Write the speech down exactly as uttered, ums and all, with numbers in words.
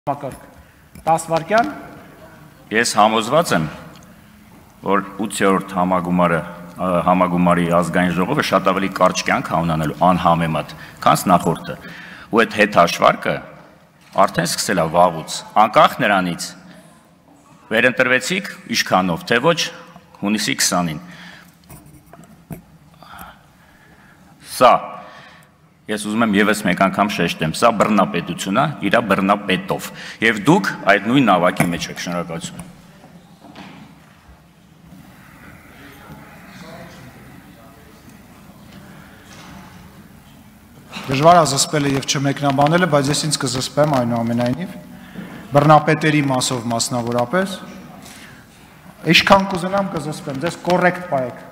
տասը վայրկյան։ Ես համոզված եմ, որ ութերորդ համագումարը համագումարի ազգային ժողովը շատ ավելի կարճ կյանք ունենալու անհամեմատ, քան նախորդը, ու այդ հետհաշվարկը արդեն սկսել է վաղուց, անկախ նրանից վերընտրվեցիք ինչքանով, թե ոչ հունիսի քսանին։ Սա Ես ուզում եմ եւս մեկ անգամ շեշտեմ, սա բռնապետություն է, իր բռնապետով, եւ դուք այդ նույն նավակի մեջ եք, շնորհակալություն։ Դժվար է զսպելը եւ չմեկնաբանելը, բայց ես ինձ կզսպեմ այնուամենայնիվ, բռնապետերի մասով մասնավորապես, ինչքան կուզենամ կզսպեմ, ձեզ կոռեկտ պայեք։